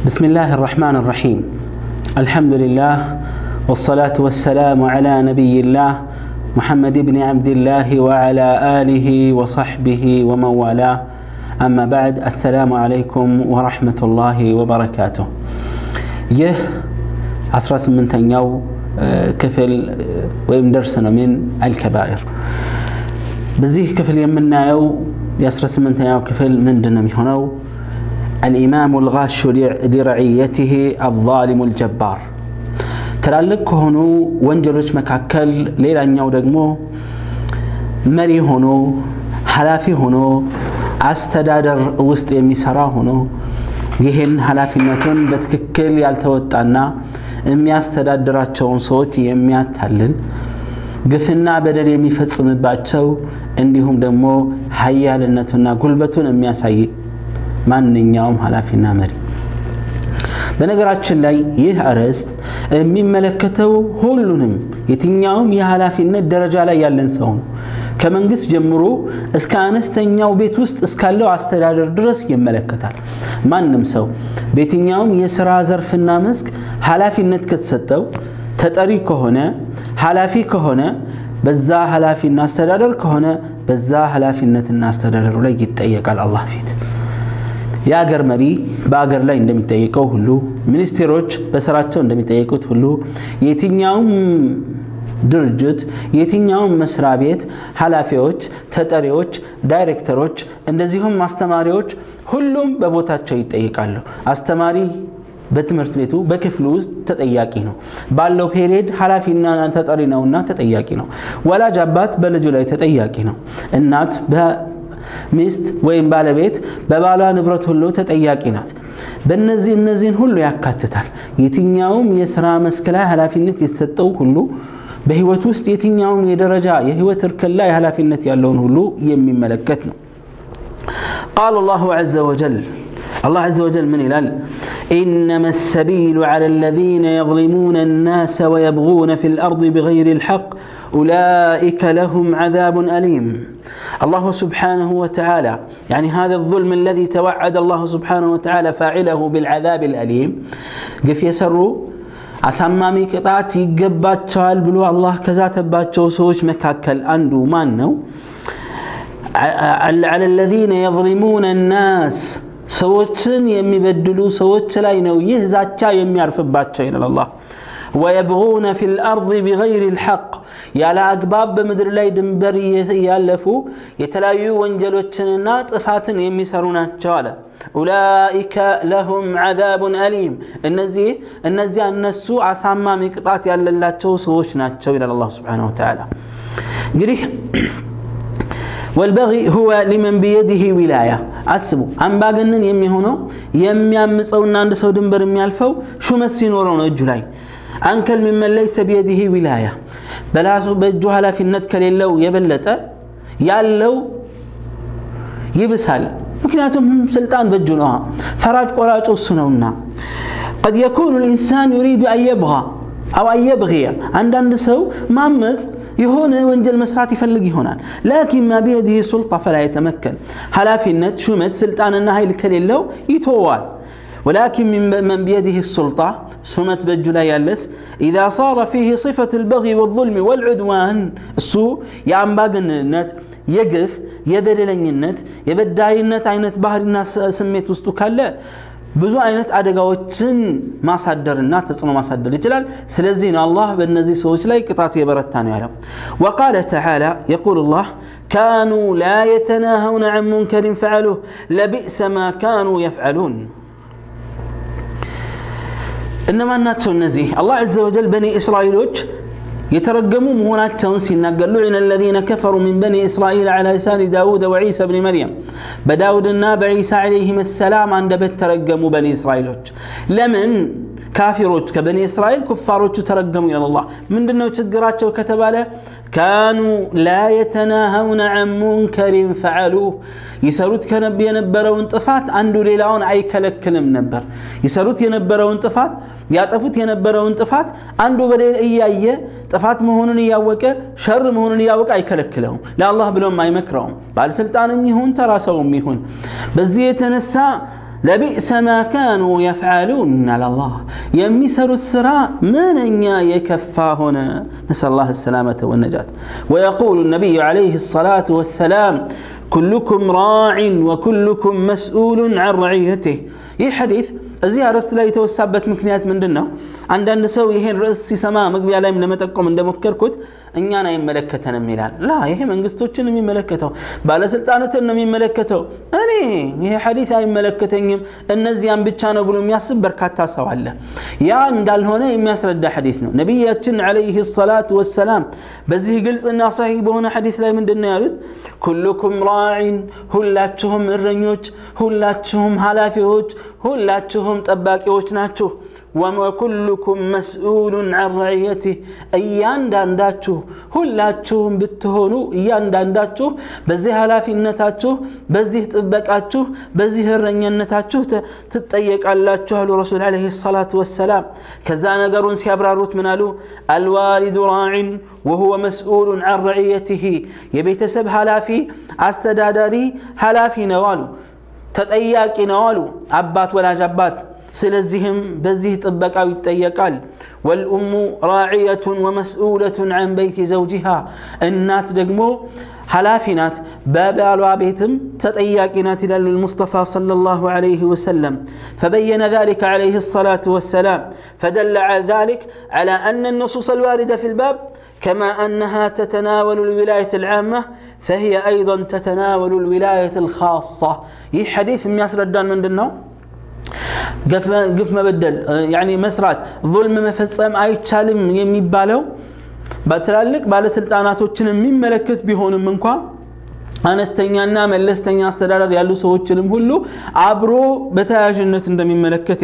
بسم الله الرحمن الرحيم الحمد لله والصلاة والسلام على نبي الله محمد بن عبد الله وعلى آله وصحبه ومن والاه أما بعد السلام عليكم ورحمة الله وبركاته يه عصرات من تنيو كفل ويمدرسنا من الكبائر بزيه كفل يمنا يو يسرس من تنيو كفل من دنم هنو الإمام الغاش لرعيته الظالم الجبار تلالك هنو وانجلوش مكاكل ليلة نيو دقمو مري هنو حلافي هنو استدادر وسط يميسرا هنو يهن حلافي نتون بتككل يالتوتانا የሚያስተዳድራቸውን ሰዎች የሚያታልል ግፍና በደል የሚፈጽምባቸው እንዲሁም ደግሞ ኃያልነቱና ጉልበቱን የሚያሳይ ማንኛውም ኃላፊና መሪ በነገራችን ላይ ይህ አርዕስት የሚመለከተው ሁሉንም የትኛውም የኃላፊነት ደረጃ ላይ ያለን ሰው ነው ከመንግስት ጀምሮ እስከ አነስተኛው ቤት ውስጥ እስካለው አስተዳደር ድረስ ይመለከታል ማንንም ሰው በየትኛውም የሥራ ዘርፍና መስክ ኃላፊነት ከተሰጠው ተጠሪ ከሆነ ኃላፊ ከሆነ በዛ ኃላፊና አስተዳደር ከሆነ በዛ ኃላፊነትና አስተዳደሩ ላይ ይጠየቃል አላህ ፊት የአገር መሪ በአገር ላይ እንደሚጠየቀው ሁሉ ሚኒስትሮች በስራቸው እንደሚጠየቁት ሁሉ የትኛውም ድርጅት የትኛውም መስሪያ ቤት ኃላፊዎች ተጠሪዎች ዳይሬክተሮች እንደዚሁም አስተማሪዎች ሁሉም በቦታቸው ይጠየቃሉ አስተማሪ በትምህርት ቤቱ በክፍሉ ውስጥ ተጠያቂ ነው ባለው ፔሪድ ኃላፊና ተጠሪ ነውና ተጠያቂ ነው ወላጅ አባት በልጁ ላይ ተጠያቂ ነው እናት ሚስት ወይም ባለቤት በባሏ ንብረት ሁሉ ተጠያቂ ናት እነዚህን ሁሉ ያካትታል የትኛውም የሥራ መስክ ላይ ኃላፊነት የተሰጠው ሁሉ በህይወት ውስጥ የትኛውም የደረጃ የህይወት እርከን ላይ ኃላፊነት ያለውን ሁሉ የሚመለከት ነው قال الله عز وجل الله عز وجل من إلال إنما السبيل على الذين يظلمون الناس ويبغون في الأرض بغير الحق أولئك لهم عذاب أليم الله سبحانه وتعالى يعني هذا الظلم الذي توعد الله سبحانه وتعالى فاعله بالعذاب الأليم قف يسروا أسمامي قطعت يقبات شوال بلو الله كذاتبات شو سوش مكاكل أندو مانو على الذين يظلمون الناس سوتشن يمبدلو سوتش لا ينو يهزاتشا يميعرفباتشا إلى الله ويبغون في الأرض بغير الحق يا لا أقباب بمدر لا يدنبر يالفو يتلايو وانجلوتشننا طفاتن يميسرونات شوالا أولئك لهم عذاب أليم النزي النسو عساما مقطعات يالا الله تشو سوشنات شو إلى الله سبحانه وتعالى قريح والبغي هو لمن بيده ولاية أسبو أم باقنن يمي هونو يمي أمسونا عند سو دنبر يالفو شو مسينورون الجلاي أنكل ممن ليس بيده ولاية بلاسو بجوها في الند كليلو يبلتا يالو يبسال مكناتهم سلطان بجنوها فراج قراج السنونا قد يكون الإنسان يريد أن يبغى أو أن يبغي عند سو مامز يهون وانجل مسرات يفلق هونان لكن ما بيده سلطة فلا يتمكن هلا في النت شمت سلطان النهاي الكليلو يتوال ولكن من بيده السلطة سمت بجلا يالس إذا صار فيه صفة البغي والظلم والعدوان السوء يعم باقن النت يقف يبرلن النت يبدعي النت عينت بحر الناس سميت وستوكالا ብዙ አይነት አደጋዎችን ማሳደርና ተጽዕኖ ማሳደር ይችላል ስለዚህ ነው አላህ በእነዚህ ሰዎች ላይ ቅጣቱ የበረታ ነው ያለው وقال تعالى يقول الله كانوا لا يتناهون عن منكر فعلوه لبئس ما كانوا يفعلون انما الناتو النزيه الله عز وجل بني اسرائيلوች يترجموا مهوناتهم سيناقلوا إن الذين كفروا من بني إسرائيل على لسان داود وعيسى بن مريم بداود الناب عيسى عليهم السلام عند بترجموا بني إسرائيل لمن كافروች كبني إسرائيل كفاروች ترجموا إلى الله من دنو تشجراتቸው كتباله كانوا لا يتناهون عن منكر فعلوه يسروت كنب ينبرون طفات عنده ليلاون أي كلكلم نبر يسروت ينبرون طفات ያጠፉት የነበረውን ጥፋት አንዱ በሌላ እያየ ጥፋት መሆኑን ያወቀ ሸር መሆኑን ያወቀ አይከለክለውም ለአላህ ብሎም አይመክረውም ባለስልጣንም ይሁን ተራሰውም ይሁን በዚህ የተነሳ لبئس ما كانوا يفعلون على الله يمسر السراء من يكفى هنا نسأل الله السلامة والنجاة ويقول النبي عليه الصلاة والسلام كلكم راع وكلكم مسؤول عن رعيته حديث እዚህ አረስት ላይ የተወሳበት ምክንያት ምንድነው አንዳንድ ሰው ይሄን ርዕስ ሲሰማ መግቢያ ላይ ለመጠቆም እንደሞከርኩት እኛን አይመለከተንም ይላል ላ ይሄ መንግስቶችን የሚመለከተው ባለስልጣናትን ነው የሚመለከተው እኔ ይሄ ሐዲስ አይመለከተኝም እነዚያን ብቻ ነው ብሎ የሚያስብ በርካታ ሰው አለ ያ እንዳልሆነ የሚያስረዳ ሐዲስ ነው ነብያችን አለይሂ ሰላቱ ወሰላም በዚህ ግልጽና صحيح በሆነ ሐዲስ ላይ ምንድነው ያሉት ኩልኩም ራዒን ሁላችሁም እረኞች ሁላችሁም ሐላፊዎች ሁላችሁም ጠባቂዎች ናችሁ وكلكم مسؤول عن رعيته እያንዳንዳችሁ ሁላችሁም ብትሆኑ እያንዳንዳችሁ በዚህ ኃላፊነታችሁ በዚህ ጥበቃችሁ በዚህ እረኝነታችሁ ትጠየቃላችሁ አሉ ረሱል አለይሂ ሰላቱ ወሰላም ከዛ ነገሩን ሲያብራሩት ምን አሉ الوالد راع وهو مسؤول عن رعيته የቤተሰብ ኃላፊ አስተዳዳሪ ኃላፊ ነው አሉ ተጠያቂ ነው አሉ አባት ወላጅ አባት ስለዚህም በዚህ ጥበቃው ይጠየቃል والام راعيه ومسؤوله عن بيت زوجها እናት ደግሞ ኃላፊ ናት በባሏ ቤትም ተጠያቂ ናት ይላል المصطفى صلى الله عليه وسلم فبين ذلك عليه الصلاه والسلام فدل على ذلك على ان النصوص الوارده في الباب كما انها تتناول الولايه العامه فهي ايضا تتناول الولايه الخاصه ይህ ሐዲስ የሚያስረዳን ምንድነው ግፍ መበደል يعني መስራት ظلم መፈጸም አይቻልም የሚባለው በትላልቅ ባለስልጣናቶችን የሚመለከት ቢሆንም እንኳን አነስተኛና መለስተኛ አስተዳደር ያሉ ሰዎችንም ሁሉ አብሮ በተያያዥነት እንደሚመለከት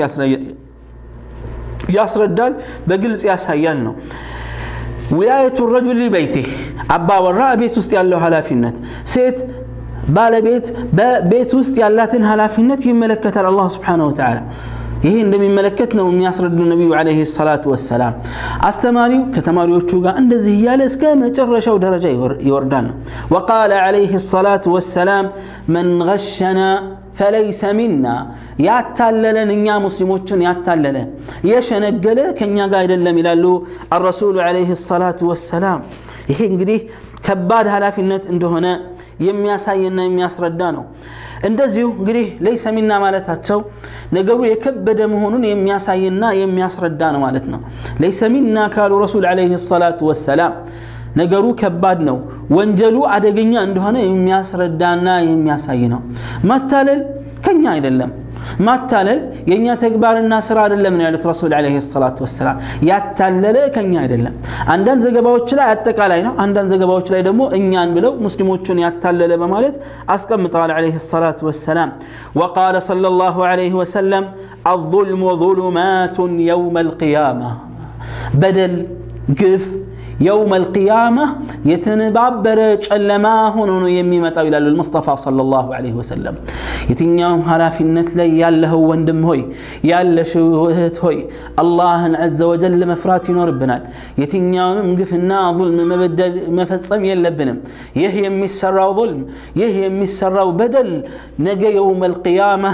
ያስረዳል በግልጽ ያሳያል ነው ولاية الرجل لبيته أبا وراء بيت ውስጥ ያለው ኃላፊነት ሴት ባለቤት በቤት ውስጥ ያላትን ኃላፊነት ይመለከታል አላህ Subhanahu Wa Ta'ala ይሄ እንደሚመለከት ነው የሚያስረዱ ነብዩ አለይሂ ሰላቱ ወሰላም አስተማሪው ከተማሪዎቹ ጋር እንደዚህ ያለ እስከ መጨረሻው ደረጃ ይወርዳል وقال عليه الصلاة والسلام من غشنا فليس منا ያታለለን እኛ ሙስሊሞችን ያታለለ የሸነገለ ከኛ ጋር አይደለም ይላሉ الرسول عليه الصلاة والسلام ይሄ እንግዲህ ከባድ ኃላፊነት እንደሆነ የሚያሳየና የሚያስረዳ ነው እንደዚሁ እንግዲህ ليس منا ማለታቸው ነገሩ የከበደ መሆኑን የሚያሳየና የሚያስረዳ ነው ማለት ነው ليس منا قال رسول عليه الصلاة والسلام ነገሩ ከባድ ነው ወንጀሉ አደገኛ እንደሆነ የሚያስረዳና የሚያሳይ ነው ማታለል ከኛ አይደለም ማታለል የኛ ተግባርና ስራ አይደለም ነው ያሉት ረሱል አለይሂ ሰላቱ ወሰለም ያታለለ ከኛ አይደለም አንዳንድ ዘገባዎች ላይ አጠቃላይ ነው አንዳንድ ዘገባዎች ላይ ደግሞ እኛን ብለው ሙስሊሞችን ያታለለ በማለት አስቀምጠዋል አለይሂ ሰላቱ ወሰለም وقال صلى الله عليه وسلم الظلم ظلمات يوم القيامه بدل ግፍ يوم القيامة يتنبابر ጨለማ ሆኖ ነው የሚመጣው ይላል المصطفى صلى الله عليه وسلم የትኛውም ኃላፊነት ላይ ያለው ወንድም ሆይ ያለሽው እህት ሆይ አላህን عز وجل መፍራት ይኖርብናል የትኛውንም ግፍና ظلم መበደል መፈጸም የለብንም ይህ የሚሰራው ظلم ይህ የሚሰራው በደል ነገ يوم القيامة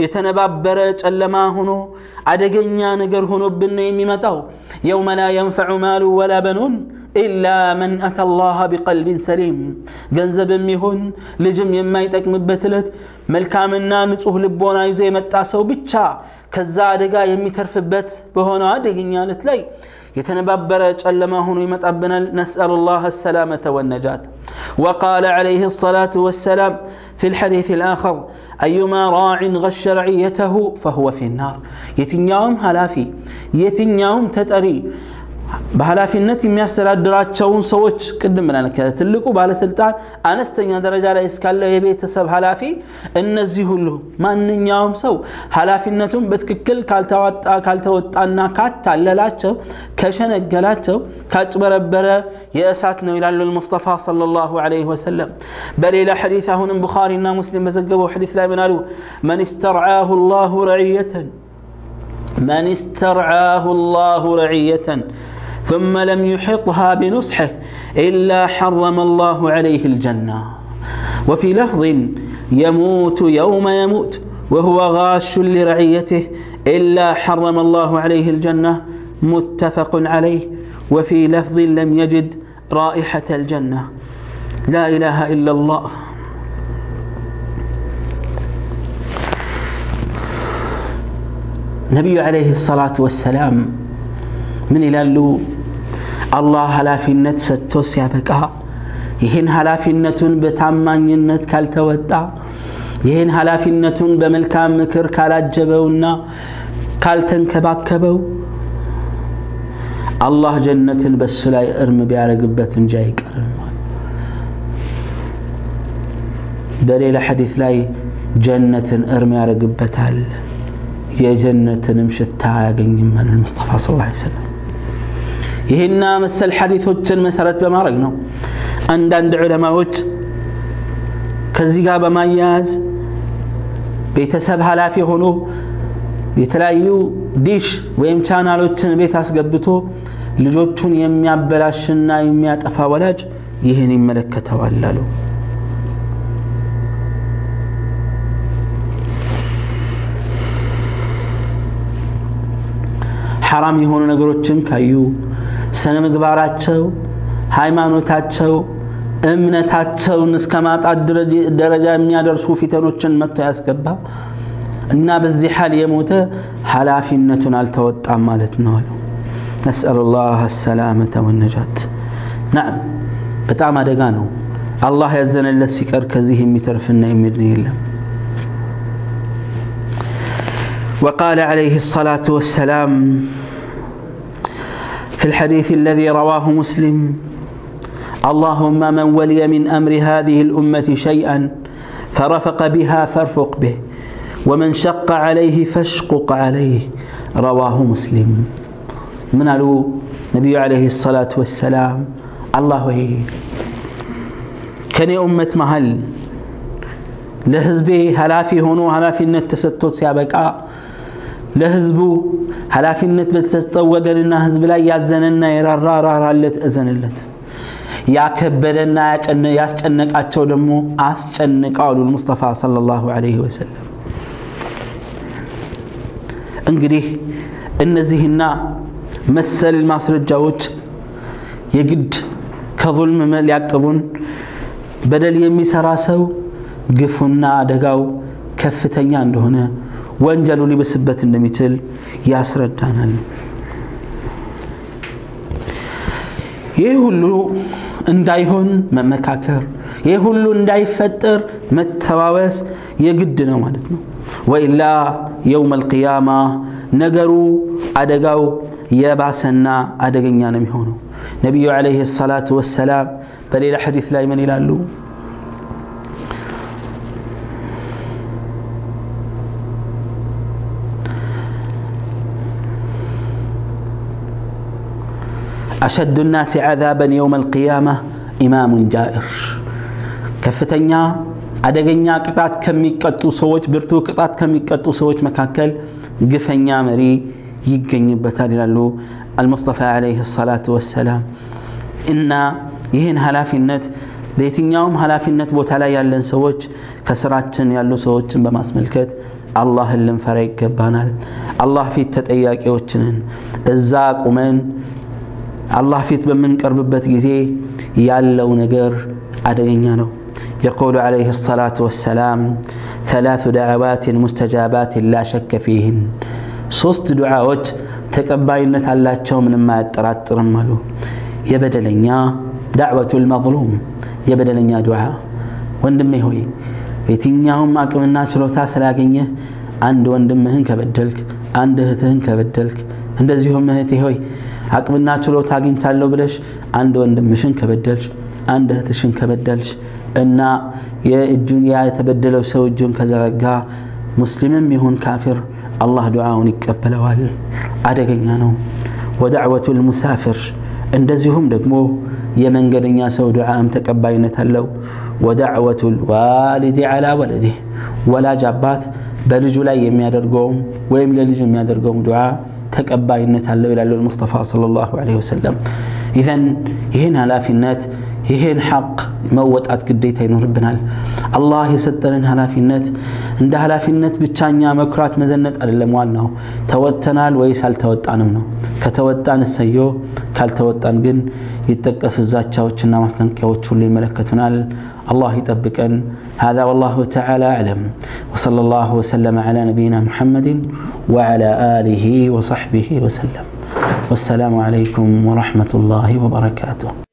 የተነባበረ ጨለማ ሆኖ አደገኛ ነገር ሆኖብን ነው የሚመጣው يوم لا ينفع مال ولا بنون إلا من أتى الله بقلب سليم ገንዘብም ይሁን ልጅም የማይጠቅምበት ለት መልካምና ንጹህ ልቦና ይዞ የመጣ ሰው ብቻ ከዛ አደጋ የሚተርፍበት በሆነው አደገኛ ለት ላይ የተነባበረ ጨለማ ሆኖ ይመጣብናል نسأل الله السلامة والنجاة وقال عليه الصلاة والسلام في الحديث الآخر أيما راع غش رعيته فهو في النار يتنياهم هلافي يتنياهم تتري በኃላፊነት የሚያስተዳድራቸውን ሰዎች ቅድም ብለናል ከትልቁ ባለስልጣን አነስተኛ ደረጃ ላይ እስካለ የቤተሰብ ኃላፊ እነዚህ ሁሉ ማንኛውም ሰው ኃላፊነቱን በትክክል ካልተወጣና ካታለላቸው ከሸነገላቸው ካጭበረበረ የእሳት ነው ይላል المصطفى صلى الله عليه وسلم በሌላ ሐዲስ አሁንም ቡኻሪና ሙስሊም በዘገበው ሐዲስ ላይ ምን አሉ من استرعاه الله رعية ثم لم يحطها بنصحه إلا حرم الله عليه الجنة وفي لفظ يموت يوم يموت وهو غاش لرعيته إلا حرم الله عليه الجنة متفق عليه وفي لفظ لم يجد رائحة الجنة لا إله إلا الله نبي عليه الصلاة والسلام من إلالو الله هلافينت ستوس يابقى ይህን ኃላፊነቱን በታማኝነት ካልተወጣ ይህን ኃላፊነቱን በመልካም ምክር ካላጀበውና ካልተንከባከበው አላህ ጀነትን በሱ ላይ እርም ቢያረግበት እንጂ አይቀርም በሌላ ሐዲስ ላይ ጀነትን እርም ያረግበታል የጀነትንም ሽታ ያገኝም ማለት ሙስጠፋ ሰለላሁ ዐለይሂ ወሰለም ይሄና መሰል ሐዲሶችን መሰረት በማድረግ ነው አንዳንድ ዑለማዎች ከዚህ ጋር በማያያዝ ቤተሰብ ኃላፊ ሆኖ የተለያዩ ዲሽ ወይም ቻናሎችን ቤት አስገብቶ ልጆቹን የሚያበላሽና የሚያጠፋ ወላጅ ይሄን ይመለከተዋል አሉ حرام የሆኑ ነገሮችን ካዩ ስነ ምግባራቸው ሃይማኖታቸው እምነታቸውን እስከማጣት ደረጃ የሚያደርሱ ፊተኖችን መጥቶ ያስገባ እና በዚህ ሐል የሞተ ኃላፊነቱን አልተወጣም ማለት ነው نسأل الله السلامة والنجاة نعم በጣም አደጋ ነው አላህ ያዘነለት ሲቀር ከዚህ የሚተርፍና የሚድን የለም وقال عليه الصلاة والسلام في الحديث الذي رواه مسلم اللهم من ولي من أمر هذه الأمة شيئا فرفق بها فارفق به ومن شق عليه فاشقق عليه رواه مسلم من قالوا نبي عليه الصلاة والسلام الله كان أمة محل لحزبه هلافي هونو هلافي النت تستوت سيابكا لحزبه هلافي النت بتستوغننا حزب لا يازننا يرارارالت أزنلت ያከበደና ያስጨነቃቸው ደግሞ አስጨነቃሉ ሙስጠፋ ሰለላሁ ዐለይሂ ወሰለም እንግዲህ እነዚህና መሰል ማስረጃዎች የግድ ከظلم ሊያቀቡን በደል የሚሰራ ሰው ግፉና አደጋው ከፍተኛ እንደሆነ ወንጀሉ ሊበስበት እንደሚችል ያስረዳናል ይህ ሁሉ እንዳይሆን መመካከር ይህ ሁሉ እንዳይፈጠር መተዋወስ የግድ ነው ማለት ነው ወኢላ يوم القيامه ነገሩ አደጋው የባሰና አደገኛ ነው የሚሆነው ነብዩ አለይሂ ሰላቱ ወሰለም በሌላ ሐዲስ ላይ ምን ይላሉ أشد الناس عذابا يوم القيامة إمام جائر كفتنيا أدغنيا قطات كميقطو سوچ برتو قطات كميقطو سوچ مكاكل غفنيا مري يغنيبتال يلالو المصطفى عليه الصلاة والسلام إن ይህን ኃላፊነት በየትኛውም ኃላፊነት ቦታ ላይ ያለን ሰዎች ከስራችን ያሉ ሰዎችን በማስመልከት አላህን ልንፈራ ይገባናል አላህ ፊት ተጠያቂዎችን እዛ ቁመን الله فيت بمن قربበት ጊዜ ያለው ነገር አደገኛ ነው يقول عليه الصلاة والسلام 3 دعوات مستجابات لا شك فيهن 3 دعاዎች ተቀባይነት አላቸው ምንም አያጠራጥርም አሉ የበደለኛ دعوة المظلوم የበደለኛ ዱዓ ወንድሜ ሆይ የትኛውም አቅምና ችሎታ ስላገኘ አንድ ወንድምህን ከበደልክ አንድ እህትህን ከበደልክ እንደዚሁም እህቴ ሆይ አቅምና ችሎታ አግኝታለሁ ብለሽ አንድ ወንድምሽን ከበደልሽ አንድ እህትሽን ከበደልሽ እና የእጁን የተበደለው ሰው እጁን ከዘረጋ ሙስሊምም ይሁን ካፊር አላህ ዱዓውን ይቀበለዋል አደገኛ ነው ወدعوة المسافر እንደዚሁም ደግሞ የመንገደኛ ሰው ዱዓም ተቀባይነት አለው ودعوة الوالد على ولده ወላጅ አባት በልጁ ላይ የሚያደርገው ወይም ለልጁ የሚያደርገው ዱዓ ተቀባይነት አለው ይላል ሙስጠፋ ሰለላሁ ዐለይሂ ወሰለም ኢዘን ይሄን ኃላፊነት ይሄን ሐቅ መወጣት ግዴታ ይኖርብናል አላህ የሰጠንን ኃላፊነት እንደ ኃላፊነት ብቻኛ መኩራት መዘነጥ አይደለም ዋናው ተወጥተናል ወይስ አልተወጣንም ነው ከተወጣን ሰዮ ካልተወጣን ግን ይተቀስ ዛቻዎችና ማስጠንቀቂያዎች ሁሉ ይመለከቱናል الله يطبقن هذا والله تعالى أعلم وصلى الله وسلم على نبينا محمد وعلى آله وصحبه وسلم والسلام عليكم ورحمة الله وبركاته